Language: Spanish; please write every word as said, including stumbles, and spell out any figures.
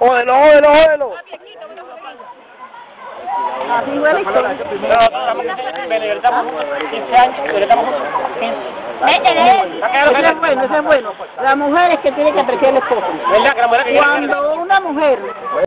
Ódelo, ódelo, ódelo. Así huele y todo. Le damos quince años, le damos quince. Ese es bueno, ese es bueno. La mujer es que tiene que apreciar el esposo. ¿Verdad que la mujer que Cuando una mujer